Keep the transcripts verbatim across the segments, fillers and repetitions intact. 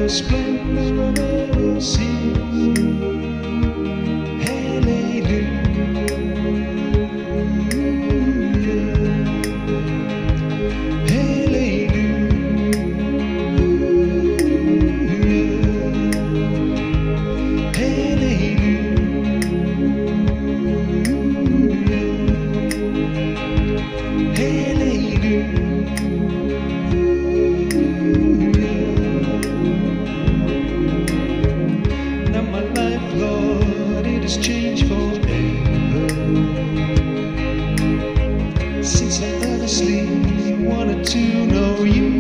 splendor I've ever seen. Hallelujah, changed forever since I honestly wanted to know you.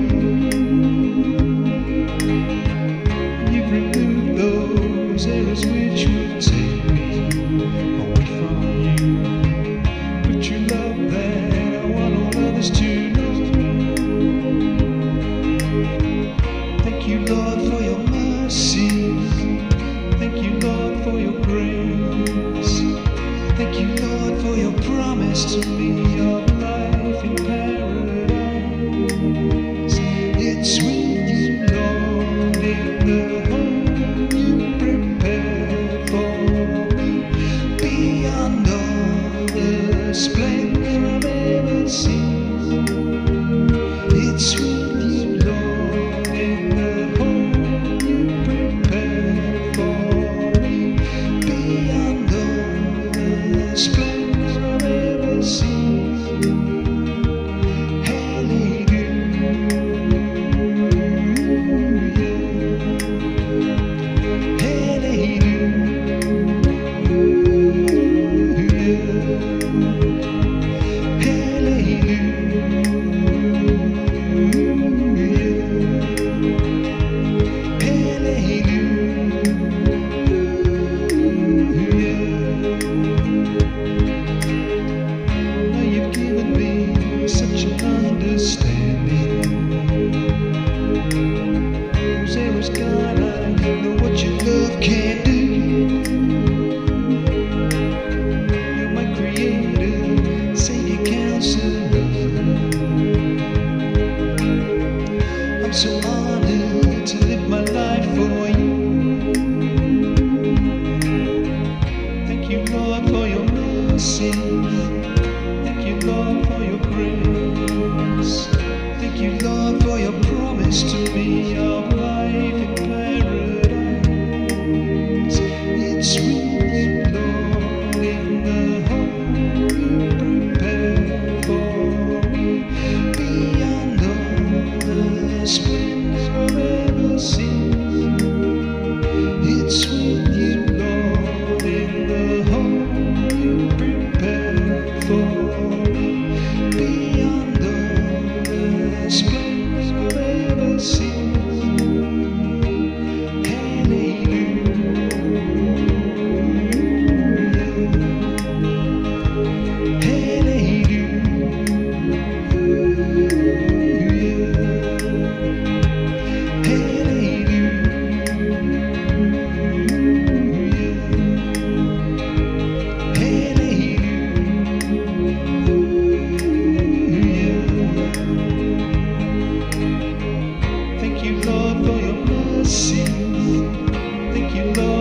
You've removed those errors which would take me away from you. But your love that I want all others to know. Thank you, Lord, for your mercy. Thank you, Lord, for your grace. Thank you, Lord, for your promise to me of life in paradise. It's with you, Lord, in the home you prepared for me, beyond all the splendor I've ever seen. It's with you, Lord, in the home you prepared for me, beyond all the splendor I've ever seen. Such an understanding. Those errors, God, I know what your love can do. You're my creator, Savior, counselor. I'm so honored to live my life for you. Thank you, Lord, for your mercy. Thank you, Lord, for your grace. Thank you, Lord, for your promise to me of life in paradise. It's with you, Lord, in the home you prepared for me, beyond all the splendor I've ever seen. It's with you, Lord, in the home you prepared for me, beyond all the splendor I've ever seen. Thank you, Lord, for your mercy. Thank you, Lord.